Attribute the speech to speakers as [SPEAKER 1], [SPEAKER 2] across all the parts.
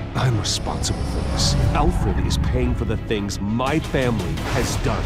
[SPEAKER 1] I'm responsible for this. Alfred is paying for the things my family has done.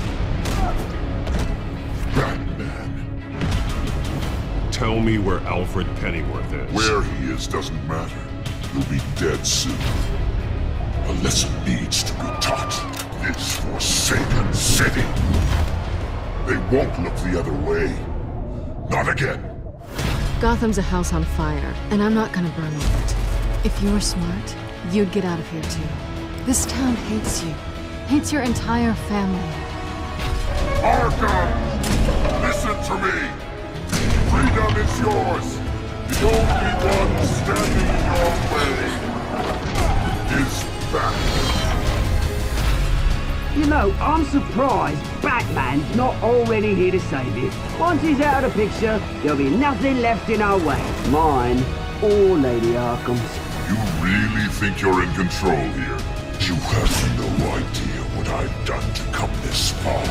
[SPEAKER 2] Batman.
[SPEAKER 3] Tell me where Alfred Pennyworth is.
[SPEAKER 2] Where he is doesn't matter. He'll be dead soon. A lesson needs to be taught. This forsaken city. They won't look the other way. Not again.
[SPEAKER 4] Gotham's a house on fire, and I'm not gonna burn with it. If you were smart, you'd get out of here too. This town hates you. Hates your entire family.
[SPEAKER 2] Arkham! Listen to me! Freedom is yours! The only one standing in your way is Batman.
[SPEAKER 5] You know, I'm surprised Batman's not already here to save you. Once he's out of the picture, there'll be nothing left in our way. Mine, or Lady Arkham's.
[SPEAKER 2] You really think you're in control here? You have no idea what I've done to come this far.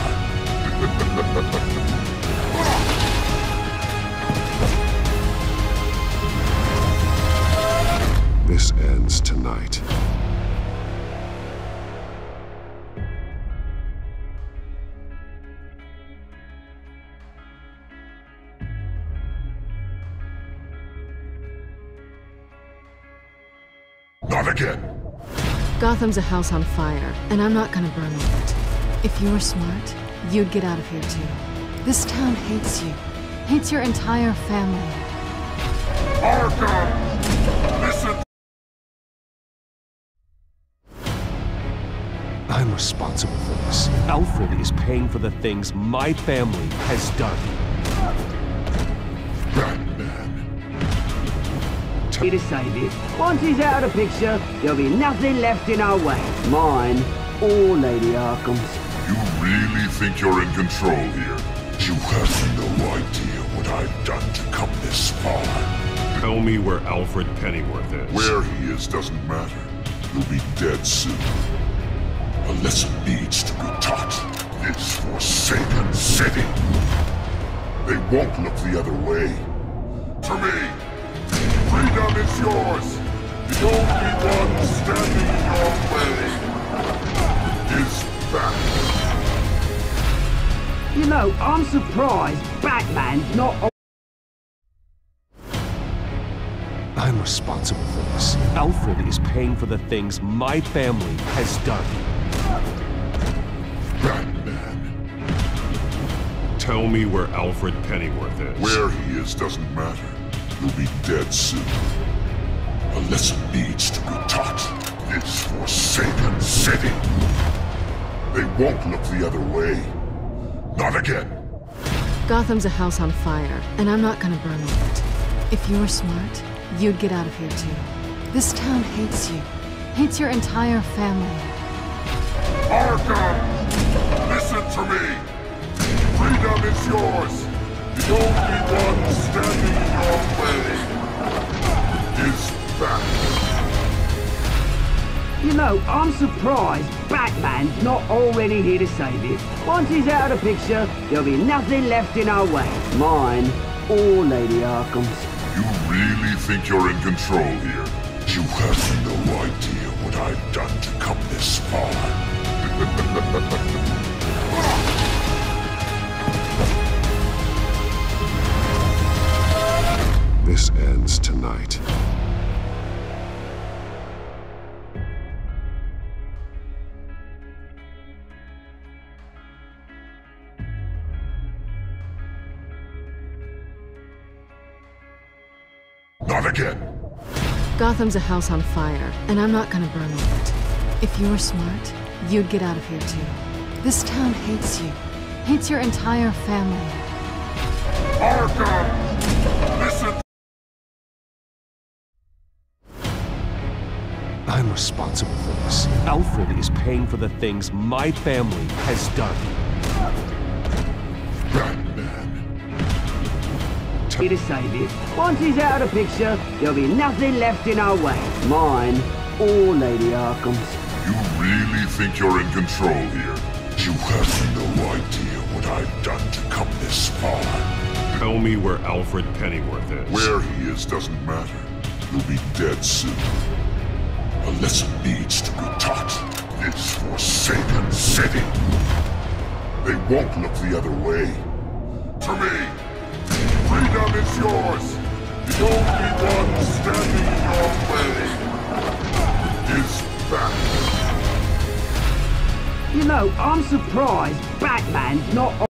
[SPEAKER 1] This ends tonight.
[SPEAKER 2] Not again.
[SPEAKER 4] Gotham's a house on fire, and I'm not gonna burn with it. If you were smart, you'd get out of here too. This town hates you. Hates your entire family.
[SPEAKER 2] Arkham! Listen!
[SPEAKER 1] I'm responsible for this. Alfred is paying for the things my family has done.
[SPEAKER 2] Batman.
[SPEAKER 5] Here to save you. Once he's out of the picture, there'll be nothing left in our way. Mine, or Lady Arkham's.
[SPEAKER 2] You really think you're in control here? You have no idea what I've done to come this far.
[SPEAKER 3] Tell me where Alfred Pennyworth is.
[SPEAKER 2] Where he is doesn't matter. He'll be dead soon. A lesson needs to be taught. This forsaken city. They won't look the other way. To me, freedom is yours. The only one standing in your way is Batman.
[SPEAKER 5] You know, I'm surprised Batman's not...
[SPEAKER 1] I'm responsible for this. Alfred is paying for the things my family has done.
[SPEAKER 2] Batman.
[SPEAKER 3] Tell me where Alfred Pennyworth is.
[SPEAKER 2] Where he is doesn't matter. He'll be dead soon. A lesson needs to be taught. This forsaken city. They won't look the other way. Not again.
[SPEAKER 4] Gotham's a house on fire, and I'm not gonna burn with it. If you were smart, you'd get out of here too. This town hates you. Hates your entire family.
[SPEAKER 2] Arkham! Listen to me! Freedom is yours! The only one standing in your way is Batman.
[SPEAKER 5] You know, I'm surprised Batman's not already here to save you. Once he's out of the picture, there'll be nothing left in our way. Mine, or Lady Arkham's.
[SPEAKER 2] You really think you're in control here? You have no idea what I've done to come this far.
[SPEAKER 1] This ends tonight.
[SPEAKER 2] Not again.
[SPEAKER 4] Gotham's a house on fire, and I'm not gonna burn with it. If you were smart, you'd get out of here too. This town hates you. Hates your entire family.
[SPEAKER 2] Arkham! Listen!
[SPEAKER 1] I'm responsible for this. Alfred is paying for the things my family has done.
[SPEAKER 2] Batman.
[SPEAKER 5] Here to save you. Once he's out of the picture, there'll be nothing left in our way. Mine, or Lady Arkham's.
[SPEAKER 2] You really think you're in control here? You have no idea what I've done to come this far.
[SPEAKER 3] Tell me where Alfred Pennyworth is.
[SPEAKER 2] Where he is doesn't matter. He'll be dead soon. A A lesson needs to be taught. This forsaken city. They won't look the other way. To me, freedom is yours. The only one standing in your way is Batman.
[SPEAKER 5] You know, I'm surprised Batman's not